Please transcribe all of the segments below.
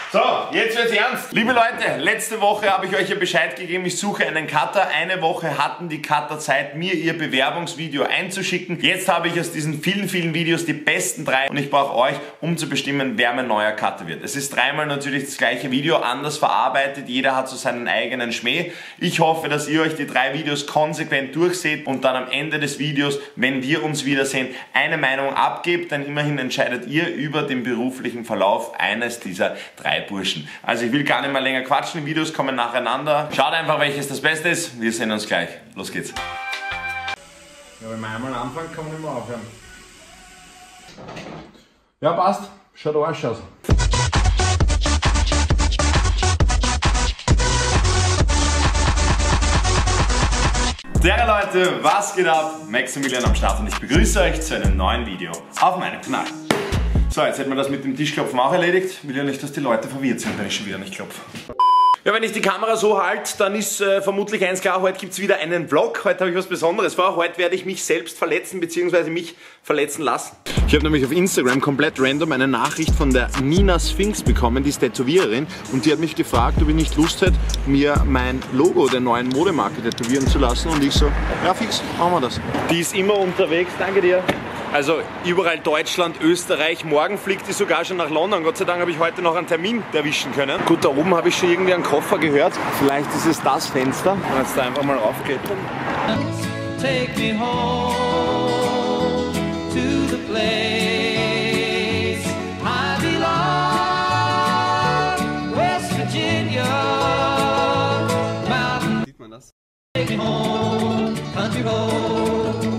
So, jetzt wird's ernst. Liebe Leute, letzte Woche habe ich euch ja Bescheid gegeben, ich suche einen Cutter. Eine Woche hatten die Cutter Zeit, mir ihr Bewerbungsvideo einzuschicken. Jetzt habe ich aus diesen vielen Videos die besten 3 und ich brauche euch, um zu bestimmen, wer mein neuer Cutter wird. Es ist dreimal natürlich das gleiche Video, anders verarbeitet. Jeder hat so seinen eigenen Schmäh. Ich hoffe, dass ihr euch die 3 Videos konsequent durchseht und dann am Ende des Videos, wenn wir uns wiedersehen, eine Meinung abgebt. Denn immerhin entscheidet ihr über den beruflichen Verlauf eines dieser 3 Burschen. Also ich will gar nicht mehr länger quatschen, die Videos kommen nacheinander. Schaut einfach, welches das Beste ist. Wir sehen uns gleich. Los geht's. Ja, wenn man einmal anfängt, kann man nicht mehr aufhören. Ja, passt. Schaut Arsch aus. Servus Leute, was geht ab? Maximilian am Start und ich begrüße euch zu einem neuen Video auf meinem Kanal. So, jetzt hätten wir das mit dem Tischklopfen auch erledigt. Will ja nicht, dass die Leute verwirrt sind, wenn ich schon wieder nicht klopfe. Ja, wenn ich die Kamera so halte, dann ist vermutlich eins klar, heute gibt es wieder einen Vlog. Heute habe ich was Besonderes vor. Heute werde ich mich selbst verletzen bzw. mich verletzen lassen. Ich habe nämlich auf Instagram komplett random eine Nachricht von der Nina Sphinx bekommen, die ist Tätowiererin. Und die hat mich gefragt, ob ich nicht Lust hätte, mir mein Logo der neuen Modemarke tätowieren zu lassen. Und ich so, ja fix, machen wir das. Die ist immer unterwegs, danke dir. Also überall Deutschland, Österreich, morgen fliegt die sogar schon nach London. Gott sei Dank habe ich heute noch einen Termin erwischen können. Gut, da oben habe ich schon irgendwie einen Koffer gehört. Vielleicht ist es das Fenster. Wenn es da einfach mal aufgeht. Take me home to the place I belong, West Virginia, Mountain. Sieht man das? Take me home, country road.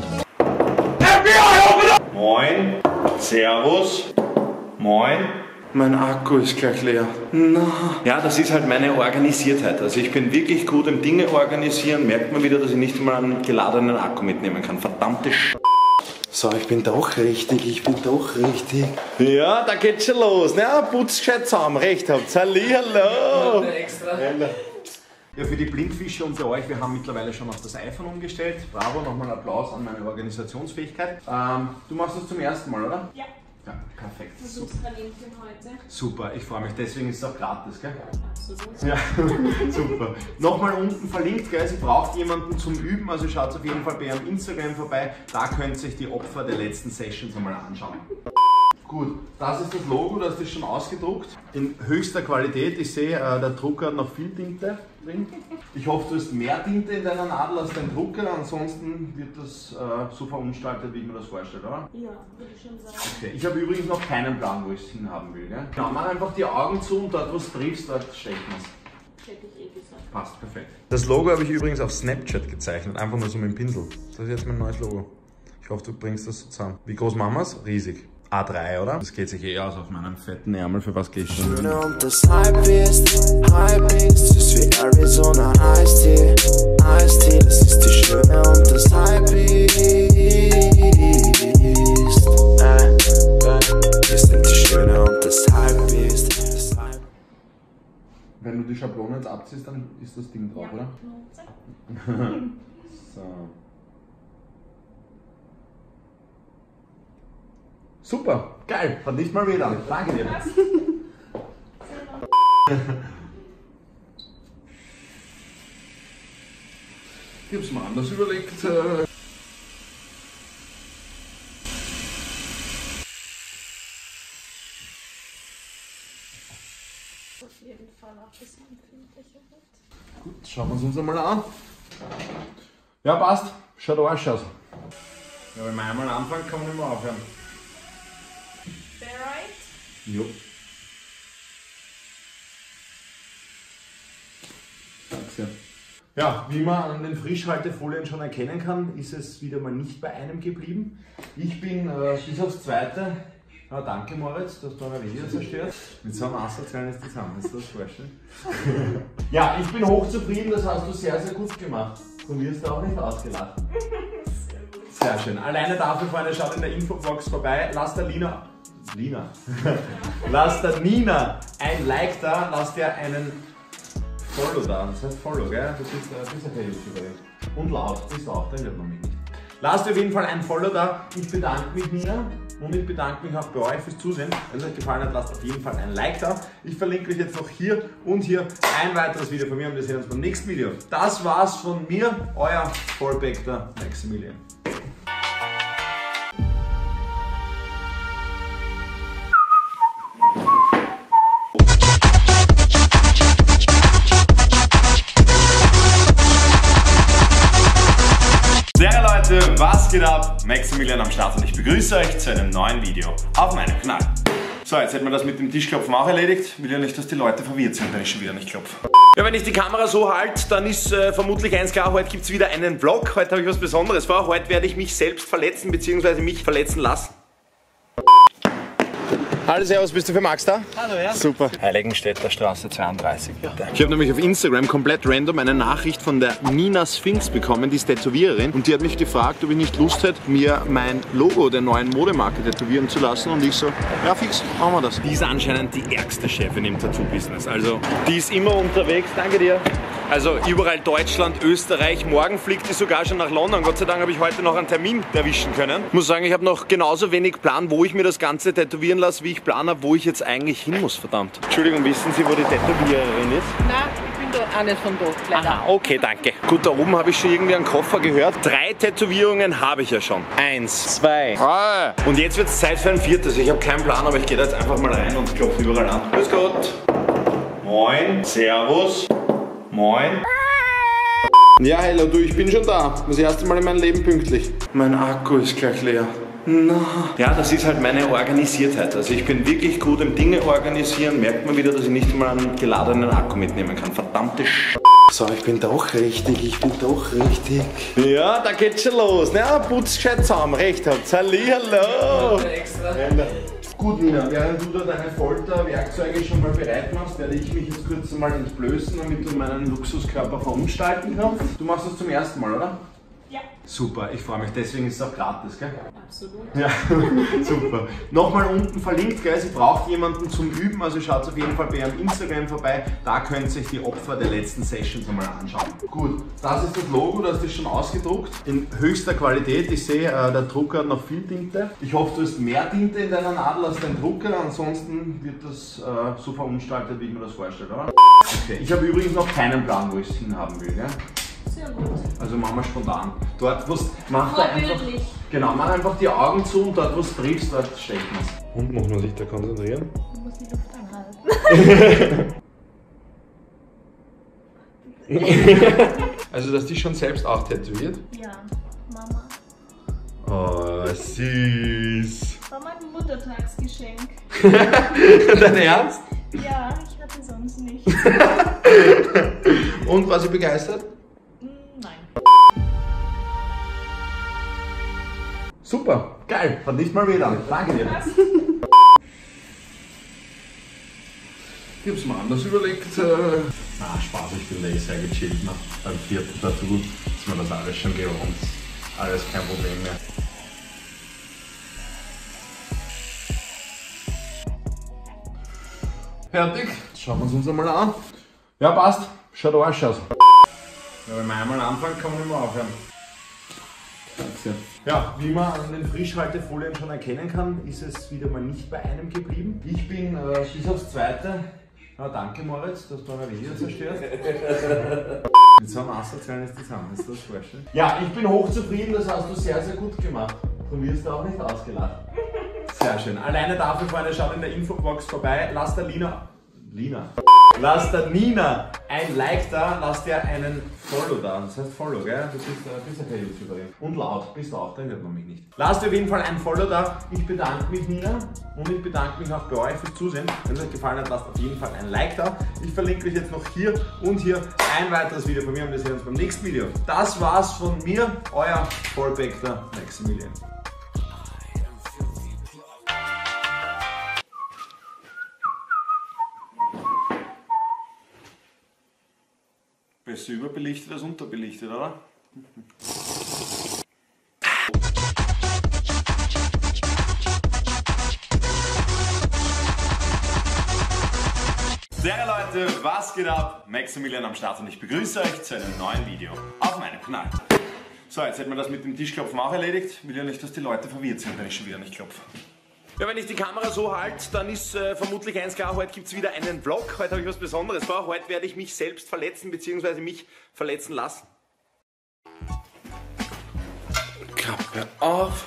Moin, Servus, moin. Mein Akku ist gleich leer. Na. Ja, das ist halt meine Organisiertheit. Also ich bin wirklich gut im Dinge organisieren. Merkt man wieder, dass ich nicht mal einen geladenen Akku mitnehmen kann. Verdammte So, ich bin doch richtig, Ja, da geht's schon los. Na, putzt gescheit zusammen, recht habt. Hallihallo. Ja, für die Blindfische unter euch, wir haben mittlerweile schon auf das iPhone umgestellt. Bravo, nochmal Applaus an meine Organisationsfähigkeit. Du machst das zum ersten Mal, oder? Ja. Ja, perfekt. Versuchstalentchen heute. Super, ich freue mich, deswegen ist es auch gratis, gell? Absolut. Ja, super. Nochmal unten verlinkt, gell? Sie braucht jemanden zum Üben, also schaut auf jeden Fall bei ihrem Instagram vorbei. Da könnt ihr euch die Opfer der letzten Sessions einmal anschauen. Gut, das ist das Logo, das ist schon ausgedruckt. In höchster Qualität. Ich sehe, der Drucker hat noch viel Tinte drin. Ich hoffe, du hast mehr Tinte in deiner Nadel als dein Drucker, ansonsten wird das so verunstaltet, wie ich mir das vorstelle, oder? Ja, würde ich schon sagen. Okay, ich habe übrigens noch keinen Plan, wo ich es hinhaben will. Gell? Genau, mach einfach die Augen zu und dort, wo du triffst, dort stecken wir es. Hätte ich eh gesagt. Passt, perfekt. Das Logo habe ich übrigens auf Snapchat gezeichnet, einfach nur so mit dem Pinsel. Das ist jetzt mein neues Logo. Ich hoffe, du bringst das so zusammen. Wie groß machen wir es? Riesig. A3, oder? Das geht sich eh aus auf meinem fetten Ärmel. Für was gehe ich schon? Und das Hype ist wie Arizona Iced Tea. Das ist die Schöne und das Hype ist die Schöne und das Hype ist. Wenn du die Schablone jetzt abziehst, dann ist das Ding drauf, oder? So. Super, geil, hat nicht mal weh dann. Danke dir. Ich hab's mir anders überlegt. Auf jeden Fall auch ein bisschen empfindlicher wird. Gut, schauen wir es uns einmal an. Ja, passt, schaut Arsch aus. Ja, wenn man einmal anfängt, kann man nicht mehr aufhören. Bereit? Jo. Danke. Ja, wie man an den Frischhaltefolien schon erkennen kann, ist es wieder mal nicht bei einem geblieben. Ich bin bis aufs Zweite. Ja, danke Moritz, dass du mein Video zerstört. Mit so einem asozialen ist das zusammen, ist das vorstellen? Ja, ich bin hochzufrieden, das hast du sehr, sehr gut gemacht. Du wirst auch nicht ausgelacht. Sehr schön. Alleine dafür, Freunde, schaut in der Infobox vorbei. Lasst der lasst der Nina ein Like da, lasst ihr einen Follow da. Das heißt Follow, gell? Du bist ja der YouTuberin. Und laut, bist du auch, da hört man mich nicht. Lasst auf jeden Fall ein Follow da. Ich bedanke mich, Nina. Und ich bedanke mich auch bei euch fürs Zusehen. Wenn es euch gefallen hat, lasst auf jeden Fall ein Like da. Ich verlinke euch jetzt noch hier und hier ein weiteres Video von mir und wir sehen uns beim nächsten Video. Das war's von mir, euer Vollbäckter Maximilian. Was geht ab? Maximilian am Start und ich begrüße euch zu einem neuen Video auf meinem Kanal. So, jetzt hätten wir das mit dem Tischklopfen auch erledigt. Will ja nicht, dass die Leute verwirrt sind, wenn ich schon wieder nicht klopfe. Ja, wenn ich die Kamera so halte, dann ist vermutlich eins klar, heute gibt es wieder einen Vlog. Heute habe ich was Besonderes vor. Heute werde ich mich selbst verletzen bzw. mich verletzen lassen. Hallo, servus, bist du für Max da? Hallo, ja. Super. Heiligenstädter Straße 32, bitte. Ich habe nämlich auf Instagram komplett random eine Nachricht von der Nina Sphinx bekommen, die ist Tätowiererin. Und die hat mich gefragt, ob ich nicht Lust hätte, mir mein Logo der neuen Modemarke tätowieren zu lassen. Und ich so, ja fix, machen wir das. Die ist anscheinend die ärgste Chefin im Tattoo-Business. Also, die ist immer unterwegs, danke dir. Also überall Deutschland, Österreich, morgen fliegt die sogar schon nach London. Gott sei Dank habe ich heute noch einen Termin erwischen können. Ich muss sagen, ich habe noch genauso wenig Plan, wo ich mir das Ganze tätowieren lasse, wie ich Plan habe, wo ich jetzt eigentlich hin muss, verdammt. Entschuldigung, wissen Sie, wo die Tätowiererin ist? Nein, ich bin da auch nicht von dort, leider. Aha, okay, danke. Gut, da oben habe ich schon irgendwie einen Koffer gehört. 3 Tätowierungen habe ich ja schon. 1, 2, 3. Und jetzt wird es Zeit für ein 4. Ich habe keinen Plan, aber ich gehe da jetzt einfach mal rein und klopfe überall an. Grüß Gott. Moin. Servus. Moin. Ja, hello, du, ich bin schon da. Das erste Mal in meinem Leben pünktlich. Mein Akku ist gleich leer. Na. Ja, das ist halt meine Organisiertheit. Also ich bin wirklich gut im Dinge organisieren. Merkt man wieder, dass ich nicht mal einen geladenen Akku mitnehmen kann. Verdammte So, ich bin doch richtig, Ja, da geht's schon los. Na, putz gescheit zusammen, recht habt. Hallihallo. Gut, Nina, während du da deine Folterwerkzeuge schon mal bereit machst, werde ich mich jetzt kurz mal entblößen, damit du meinen Luxuskörper verunstalten kannst. Du machst das zum ersten Mal, oder? Ja. Super, ich freue mich. Deswegen ist es auch gratis, gell? Absolut. Ja, super. Nochmal unten verlinkt, gell? Sie braucht jemanden zum Üben, also schaut auf jeden Fall bei ihrem Instagram vorbei. Da könnt ihr euch die Opfer der letzten Sessions einmal anschauen. Gut, das ist das Logo, das ist schon ausgedruckt. In höchster Qualität. Ich sehe, der Drucker hat noch viel Tinte. Ich hoffe, du hast mehr Tinte in deiner Nadel als dein Drucker. Ansonsten wird das so verunstaltet, wie ich mir das vorstelle, oder? Okay, ich habe übrigens noch keinen Plan, wo ich es hinhaben will, gell? Sehr gut. Also machen wir spontan. Dort, wo es macht er einfach. Genau, mach einfach die Augen zu und dort, wo es triffst, dort stechen wir es. Und muss man sich da konzentrieren? Du musst die Luft anhalten. Also, dass die schon selbst auch tätowiert? Ja, Mama. Oh, süß. War mein Muttertagsgeschenk. Dein Ernst? Ja, ich hatte sonst nicht. Und war sie begeistert? Nein. Super, geil, fand ich mal wieder. Danke dir. Ich hab's mir anders überlegt. Spaß, ich bin da sehr gechillt nach beim 4. Tattoo. Ist mir das alles schon gewohnt. Alles kein Problem mehr. Fertig. Schauen wir uns einmal an. Ja, passt. Schaut Arsch aus. Ja, wenn man einmal anfängt, kann man nicht mehr aufhören. Ja, wie man an den Frischhaltefolien schon erkennen kann, ist es wieder mal nicht bei einem geblieben. Ich bin bis aufs Zweite. Ja, danke Moritz, dass du ein Video zerstört. Mit so einem asozialen ist das anders, das vorstellen. Ja, ich bin hochzufrieden, das hast du sehr, sehr gut gemacht. Du wirst auch nicht ausgelacht. Sehr schön. Alleine dafür, Freunde, schaut in der Infobox vorbei. Lasst der Lasst der Nina ein Like da, lasst ihr einen Follow da. Das heißt Follow, gell? Du bist ja keine YouTuberin. Und laut bist du auch, da hört man mich nicht. Lasst auf jeden Fall ein Follow da. Ich bedanke mich, Nina. Und ich bedanke mich auch bei euch fürs Zusehen. Wenn es euch gefallen hat, lasst auf jeden Fall ein Like da. Ich verlinke euch jetzt noch hier und hier ein weiteres Video von mir und wir sehen uns beim nächsten Video. Das war's von mir, euer Vollbäckter Maximilian. Besser überbelichtet als unterbelichtet, oder? Sehr Leute, was geht ab? Maximilian am Start und ich begrüße euch zu einem neuen Video auf meinem Kanal. So, jetzt hätten wir das mit dem Tischklopfen auch erledigt. Will ja nicht, dass die Leute verwirrt sind, wenn ich schon wieder nicht klopfe. Ja, wenn ich die Kamera so halte, dann ist vermutlich eins klar, heute gibt es wieder einen Vlog. Heute habe ich was Besonderes vor. Heute werde ich mich selbst verletzen bzw. mich verletzen lassen. Klappe auf.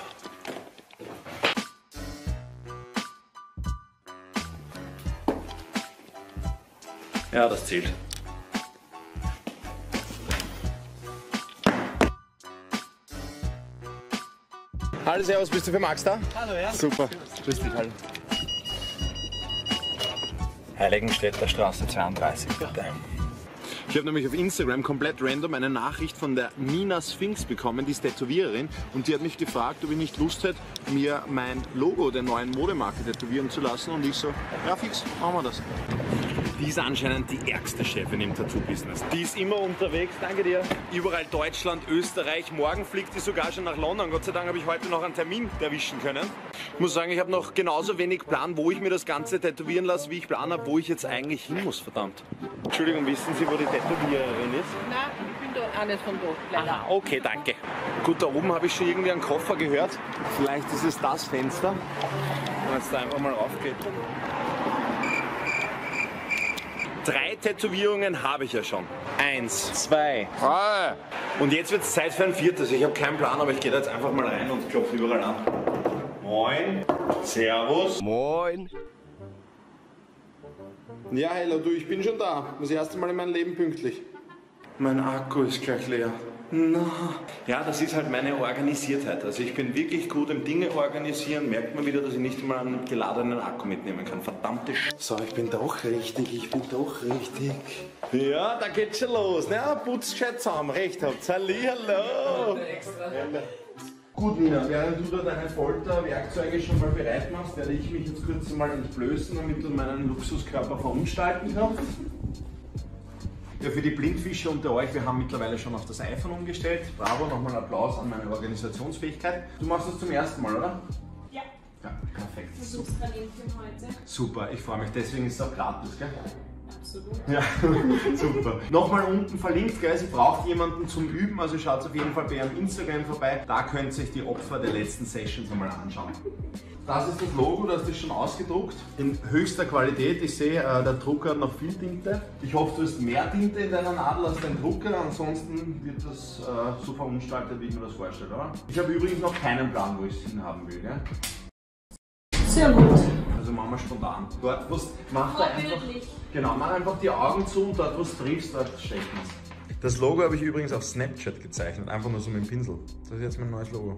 Ja, das zählt. Hallo, servus, bist du für Max da? Hallo, ja. Super, grüß dich, hallo. Heiligenstädter Straße 32, bitte. Ich habe nämlich auf Instagram komplett random eine Nachricht von der Nina Sphinx bekommen, die ist Tätowiererin, und die hat mich gefragt, ob ich nicht Lust hätte, mir mein Logo der neuen Modemarke tätowieren zu lassen, und ich so, ja fix, machen wir das. Die ist anscheinend die ärgste Chefin im Tattoo-Business. Die ist immer unterwegs, danke dir. Überall Deutschland, Österreich, morgen fliegt die sogar schon nach London. Gott sei Dank habe ich heute noch einen Termin erwischen können. Ich muss sagen, ich habe noch genauso wenig Plan, wo ich mir das Ganze tätowieren lasse, wie ich Plan habe, wo ich jetzt eigentlich hin muss, verdammt. Entschuldigung, wissen Sie, wo die Tätowiererin ist? Nein, ich bin da auch nicht von da, leider. Aha, okay, danke. Gut, da oben habe ich schon irgendwie einen Koffer gehört. Vielleicht ist es das Fenster. Wenn jetzt da einfach mal raufgeht. 3 Tätowierungen habe ich ja schon. 1, 2. Und jetzt wird es Zeit für ein 4. Ich habe keinen Plan, aber ich gehe da jetzt einfach mal rein und klopfe überall an. Moin. Servus. Moin. Ja, hello, du, ich bin schon da. Das erste Mal in meinem Leben pünktlich. Mein Akku ist gleich leer. Na. Ja, das ist halt meine Organisiertheit. Also ich bin wirklich gut im Dinge organisieren. Merkt man wieder, dass ich nicht mal einen geladenen Akku mitnehmen kann. Verdammte So, ich bin doch richtig, Ja, da geht's schon los. Na, putzt gescheit zusammen. Recht habt. Hallihallo. Gut, Nina, während du da deine Folterwerkzeuge schon mal bereit machst, werde ich mich jetzt kurz mal entblößen, damit du meinen Luxuskörper verunstalten kannst. Ja, für die Blindfische unter euch, wir haben mittlerweile schon auf das iPhone umgestellt. Bravo, nochmal Applaus an meine Organisationsfähigkeit. Du machst das zum ersten Mal, oder? Ja. Ja, perfekt. Versuch's dran heute. Super, ich freue mich. Deswegen ist es auch gratis, gell? Absolut. Ja, super. Nochmal unten verlinkt, gell? Sie braucht jemanden zum Üben, also schaut auf jeden Fall bei ihrem Instagram vorbei. Da könnt ihr euch die Opfer der letzten Sessions einmal anschauen. Das ist das Logo, das ist schon ausgedruckt. In höchster Qualität. Ich sehe, der Drucker hat noch viel Tinte. Ich hoffe, du hast mehr Tinte in deiner Nadel als dein Drucker. Ansonsten wird das so verunstaltet, wie ich mir das vorstelle, oder? Ich habe übrigens noch keinen Plan, wo ich es hinhaben will. Gell? Sehr gut. Also machen wir spontan. Dort, wo es macht einfach. Genau, mach einfach die Augen zu und dort, wo es triffst, dort stechen wir es. Das Logo habe ich übrigens auf Snapchat gezeichnet. Einfach nur so mit dem Pinsel. Das ist jetzt mein neues Logo.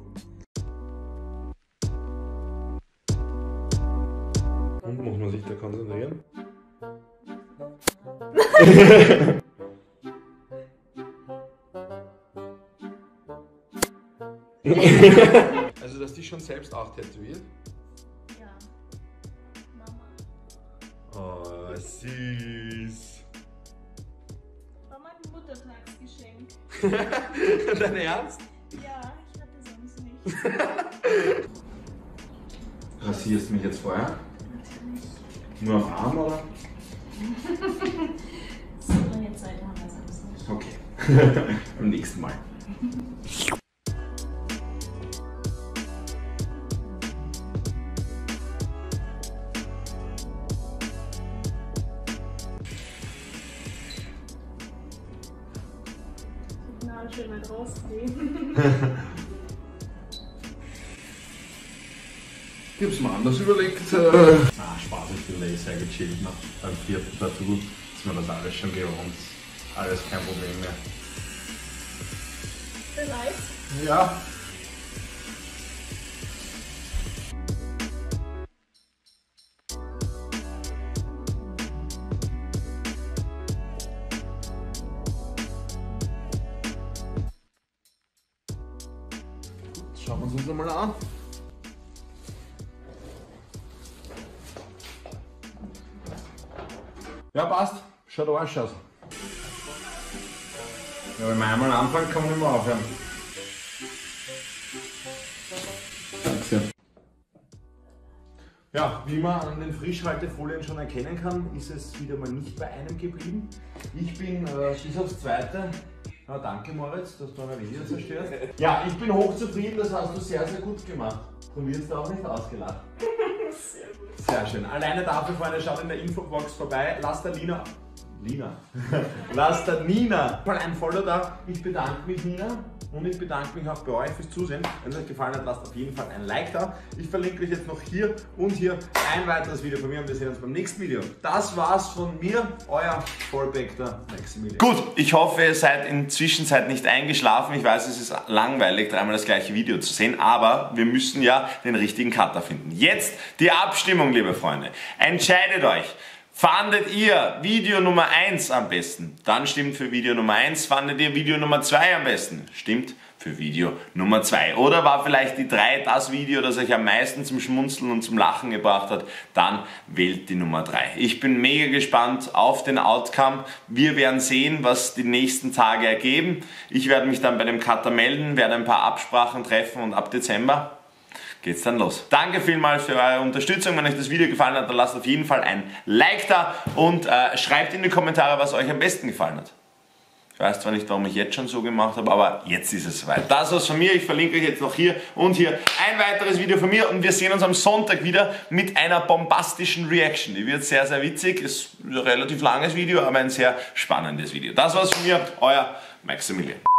Und muss man sich da konzentrieren? Also, dass die schon selbst auch tätowiert? Ja. Mama. Oh, süß. War mein Muttertagsgeschenk. Dein Ernst? Ja, ich hatte sonst nichts. Rasierst du mich jetzt vorher? Natürlich. Nur am Arm, oder? So lange Zeit haben wir sonst nicht. Okay. Beim nächsten Mal. Na, schön mal rausgehen. Ich hab's mir anders überlegt. Spaß, ich bin sehr gechillt noch. Beim 4. Tattoo ist mir das alles schon gewohnt. Alles kein Problem mehr. Bereit? Ja. Schauen wir uns nochmal an. Ja, passt. Schaut Arsch aus. Ja, wenn man einmal anfängt, kann man nicht mehr aufhören. Danke. Ja, wie man an den Frischhaltefolien schon erkennen kann, ist es wieder mal nicht bei einem geblieben. Ich bin bis aufs Zweite Ja, danke Moritz, dass du ein Video zerstört. Ja, ich bin hochzufrieden, das hast du sehr, sehr gut gemacht. Du wirst auch nicht ausgelacht. Sehr gut. Sehr schön. Alleine dafür, Freunde, schaut in der Infobox vorbei. Lasst der Lasst der Nina mal ein Follow da. Ich bedanke mich, Nina. Und ich bedanke mich auch bei euch fürs Zusehen. Wenn es euch gefallen hat, lasst auf jeden Fall ein Like da. Ich verlinke euch jetzt noch hier und hier ein weiteres Video von mir und wir sehen uns beim nächsten Video. Das war's von mir, euer Vollbeckter Maximilian. Gut, ich hoffe, ihr seid in der Zwischenzeit nicht eingeschlafen. Ich weiß, es ist langweilig, dreimal das gleiche Video zu sehen, aber wir müssen ja den richtigen Cutter finden. Jetzt die Abstimmung, liebe Freunde. Entscheidet euch. Fandet ihr Video Nummer 1 am besten? Dann stimmt für Video Nummer 1. Fandet ihr Video Nummer 2 am besten? Stimmt für Video Nummer 2. Oder war vielleicht die 3 das Video, das euch am meisten zum Schmunzeln und zum Lachen gebracht hat? Dann wählt die Nummer 3. Ich bin mega gespannt auf den Outcome. Wir werden sehen, was die nächsten Tage ergeben. Ich werde mich dann bei dem Cutter melden, werde ein paar Absprachen treffen und ab Dezember geht's dann los. Danke vielmals für eure Unterstützung. Wenn euch das Video gefallen hat, dann lasst auf jeden Fall ein Like da und schreibt in die Kommentare, was euch am besten gefallen hat. Ich weiß zwar nicht, warum ich jetzt schon so gemacht habe, aber jetzt ist es soweit. Das war's von mir. Ich verlinke euch jetzt noch hier und hier ein weiteres Video von mir und wir sehen uns am Sonntag wieder mit einer bombastischen Reaction. Die wird sehr, sehr witzig. Ist ein relativ langes Video, aber ein sehr spannendes Video. Das war's von mir. Euer Maximilian.